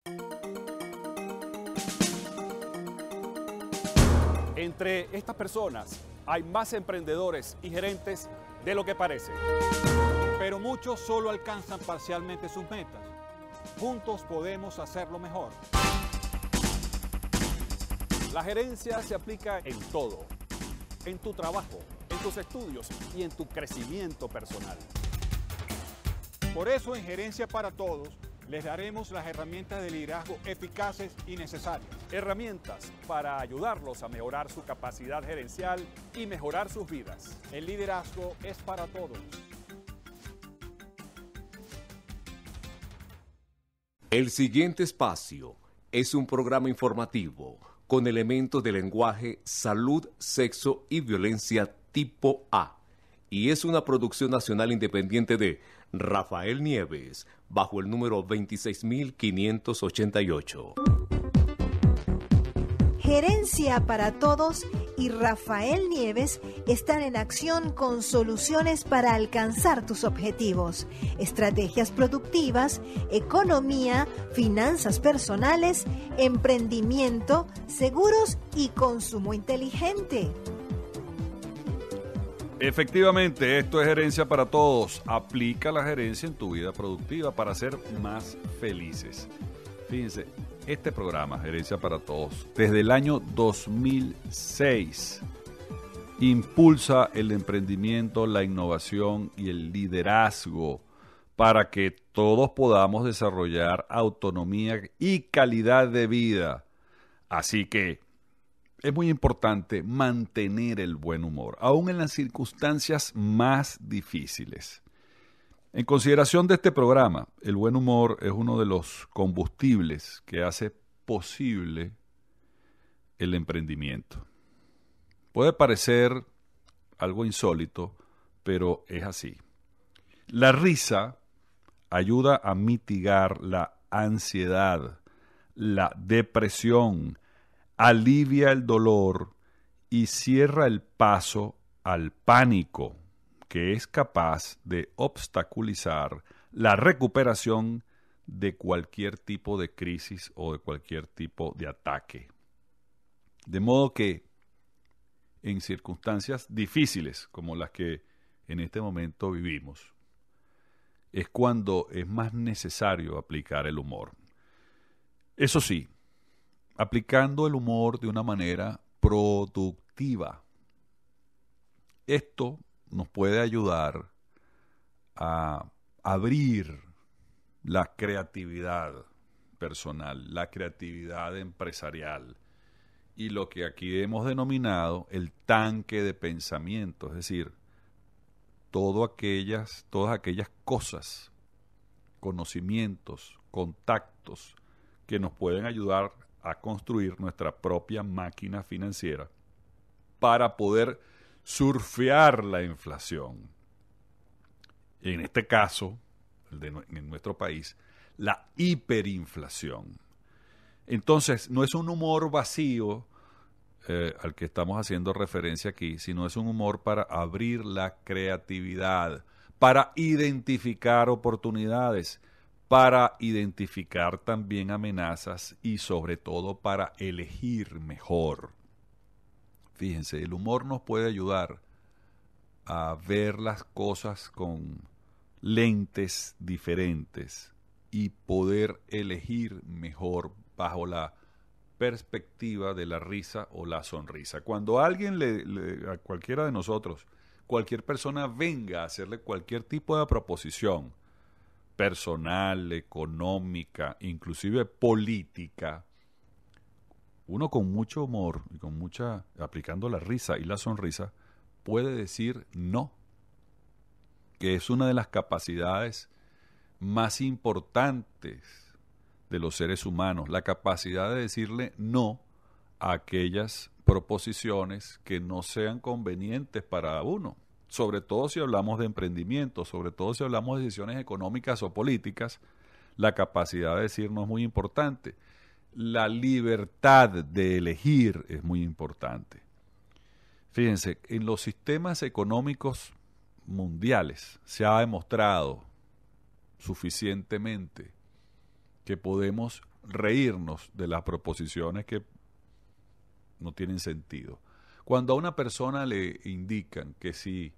Entre estas personas hay más emprendedores y gerentes de lo que parece. Pero muchos solo alcanzan parcialmente sus metas. Juntos podemos hacerlo mejor. La gerencia se aplica en todo, en tu trabajo, en tus estudios y en tu crecimiento personal. Por eso en Gerencia para Todos les daremos las herramientas de liderazgo eficaces y necesarias. Herramientas para ayudarlos a mejorar su capacidad gerencial y mejorar sus vidas. El liderazgo es para todos. El siguiente espacio es un programa informativo con elementos de lenguaje, salud, sexo y violencia tipo A. Y es una producción nacional independiente de Rafael Nieves, bajo el número 26588. Gerencia para Todos y Rafael Nieves están en acción con soluciones para alcanzar tus objetivos, estrategias productivas, economía, finanzas personales, emprendimiento, seguros y consumo inteligente. Efectivamente, esto es Gerencia para Todos. Aplica la gerencia en tu vida productiva para ser más felices. Fíjense, este programa, Gerencia para Todos, desde el año 2006, impulsa el emprendimiento, la innovación y el liderazgo para que todos podamos desarrollar autonomía y calidad de vida. Así que es muy importante mantener el buen humor, aún en las circunstancias más difíciles. En consideración de este programa, el buen humor es uno de los combustibles que hace posible el emprendimiento. Puede parecer algo insólito, pero es así. La risa ayuda a mitigar la ansiedad, la depresión, alivia el dolor y cierra el paso al pánico, que es capaz de obstaculizar la recuperación de cualquier tipo de crisis o de cualquier tipo de ataque. De modo que en circunstancias difíciles como las que en este momento vivimos, es cuando es más necesario aplicar el humor. Eso sí, aplicando el humor de una manera productiva. Esto nos puede ayudar a abrir la creatividad personal, la creatividad empresarial y lo que aquí hemos denominado el tanque de pensamiento, es decir, todas aquellas cosas, conocimientos, contactos que nos pueden ayudar a construir nuestra propia máquina financiera para poder surfear la inflación. En este caso, en nuestro país, la hiperinflación. Entonces, no es un humor vacío al que estamos haciendo referencia aquí, sino es un humor para abrir la creatividad, para identificar oportunidades, para identificar también amenazas y sobre todo para elegir mejor. Fíjense, el humor nos puede ayudar a ver las cosas con lentes diferentes y poder elegir mejor bajo la perspectiva de la risa o la sonrisa. Cuando alguien a cualquiera de nosotros, cualquier persona venga a hacerle cualquier tipo de proposición personal, económica, inclusive política, uno con mucho humor y aplicando la risa y la sonrisa, puede decir no, que es una de las capacidades más importantes de los seres humanos, la capacidad de decirle no a aquellas proposiciones que no sean convenientes para uno, sobre todo si hablamos de emprendimiento, sobre todo si hablamos de decisiones económicas o políticas, la capacidad de decir no es muy importante. La libertad de elegir es muy importante. Fíjense, en los sistemas económicos mundiales se ha demostrado suficientemente que podemos reírnos de las proposiciones que no tienen sentido. Cuando a una persona le indican que si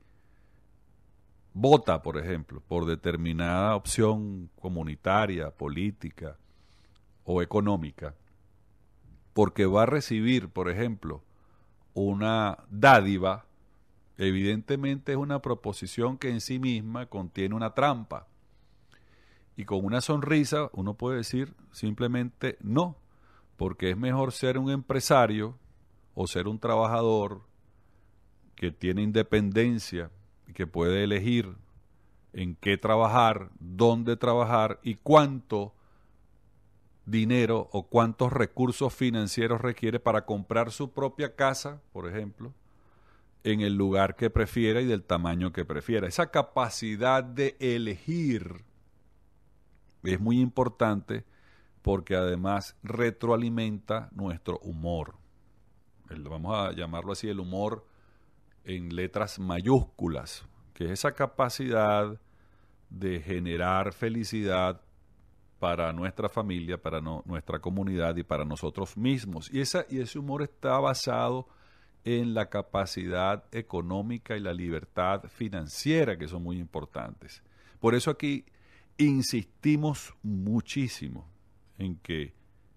vota, por ejemplo, por determinada opción comunitaria, política o económica, porque va a recibir, por ejemplo, una dádiva, evidentemente es una proposición que en sí misma contiene una trampa. Y con una sonrisa uno puede decir simplemente no, porque es mejor ser un empresario o ser un trabajador que tiene independencia y que puede elegir en qué trabajar, dónde trabajar y cuánto dinero o cuántos recursos financieros requiere para comprar su propia casa, por ejemplo, en el lugar que prefiera y del tamaño que prefiera. Esa capacidad de elegir es muy importante porque además retroalimenta nuestro humor. Vamos a llamarlo así, el humor en letras mayúsculas, que es esa capacidad de generar felicidad para nuestra familia, para nuestra comunidad y para nosotros mismos. Y ese humor está basado en la capacidad económica y la libertad financiera, que son muy importantes. Por eso aquí insistimos muchísimo en que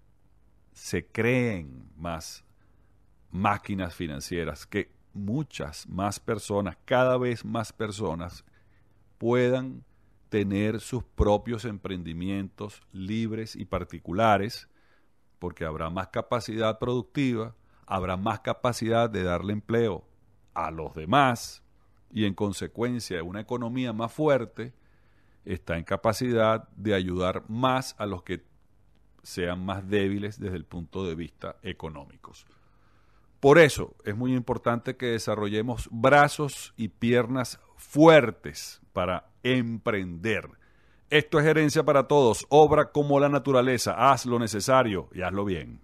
se creen más máquinas financieras, que muchas más personas, cada vez más personas, puedan tener sus propios emprendimientos libres y particulares, porque habrá más capacidad productiva, habrá más capacidad de darle empleo a los demás y en consecuencia una economía más fuerte está en capacidad de ayudar más a los que sean más débiles desde el punto de vista económicos. Por eso es muy importante que desarrollemos brazos y piernas fuertes para emprender. Esto es Gerencia para Todos, obra como la naturaleza. Haz lo necesario y hazlo bien.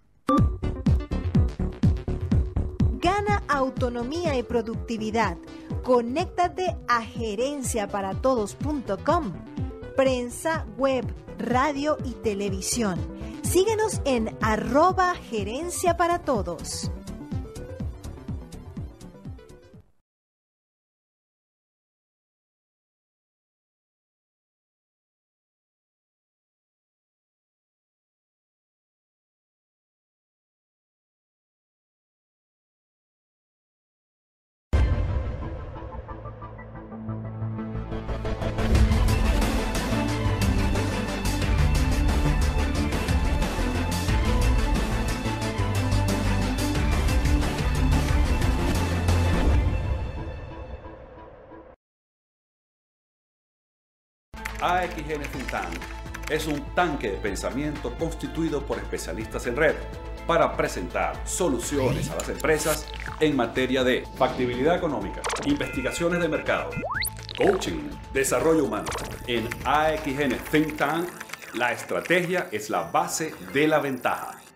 Gana autonomía y productividad. Conéctate a gerenciaparatodos.com. Prensa, web, radio y televisión. Síguenos en @gerenciaparatodos. AXN Think Tank es un tanque de pensamiento constituido por especialistas en red para presentar soluciones a las empresas en materia de factibilidad económica, investigaciones de mercado, coaching, desarrollo humano. En AXN Think Tank, la estrategia es la base de la ventaja.